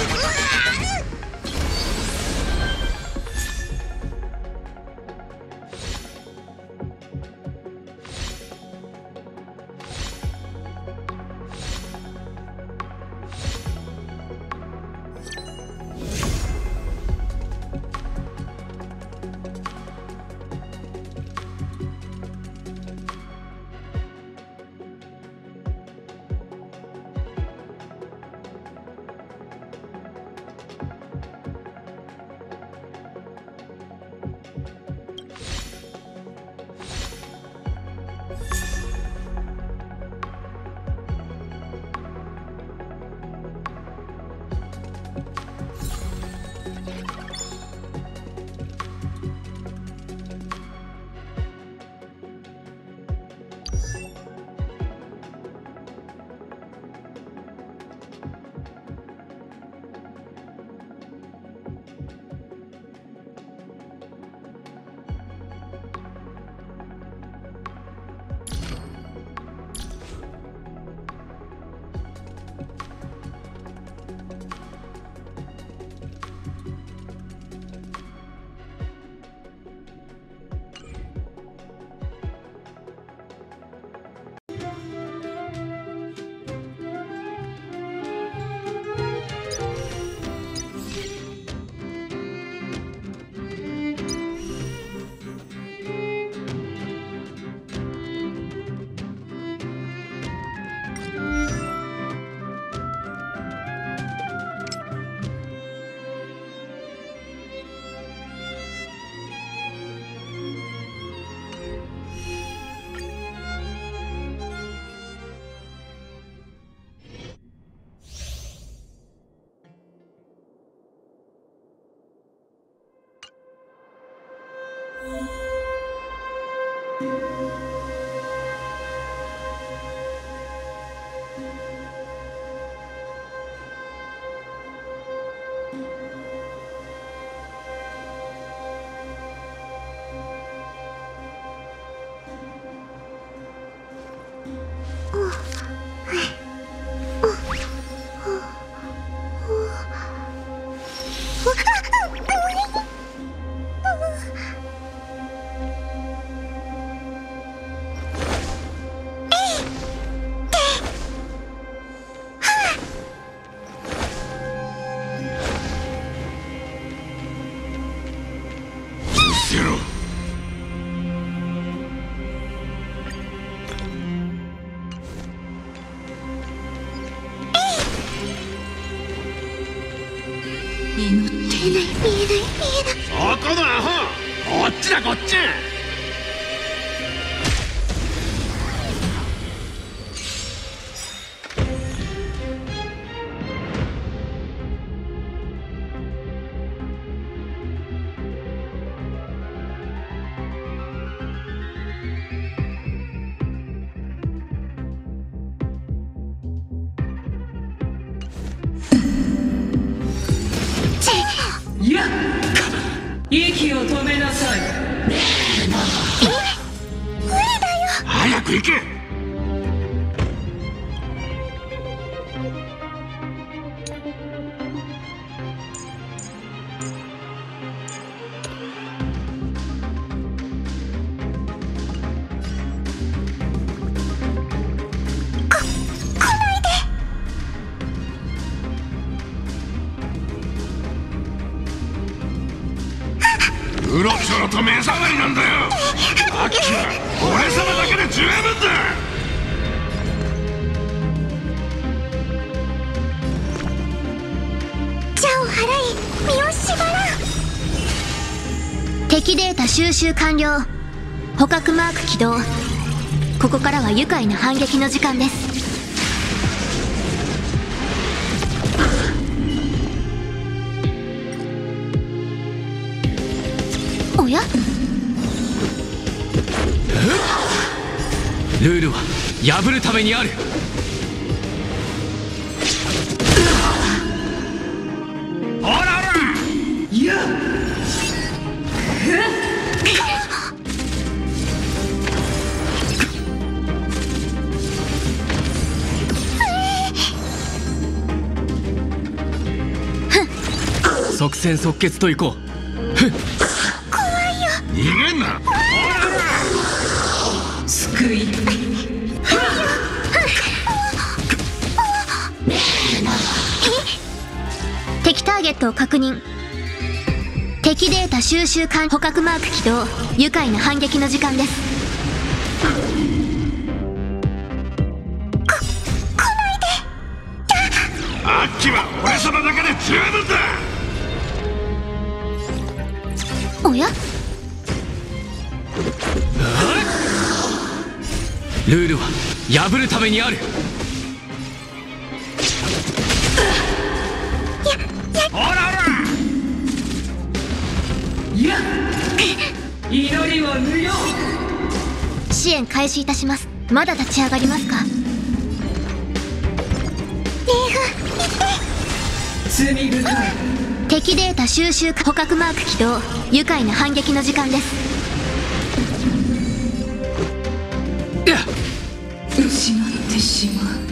そこのアホ、こっちだこっち。 息を止めなさい。 無理だよ。早く行け。 来ないで。 うろちょろと目障りなんだよ。アッキは俺様だけで十分だ。 邪を払い身を縛らん。敵データ収集完了。捕獲マーク起動。ここからは愉快な反撃の時間です。おや？ ルールは破るためにある。 ほらほら。 いや。 即戦即決といこう。 逃げんな。 救い敵ターゲットを確認。敵データ収集完。捕獲マーク起動。愉快な反撃の時間です。 アッキは俺様だけで十分だ。 おや、 ルールは破るためにある。 ほらほら。 いや祈りを無用。 支援開始いたします。まだ立ち上がりますか？ 罪深い。 敵データ収集捕獲マーク起動。愉快な反撃の時間です。 失ってしまう。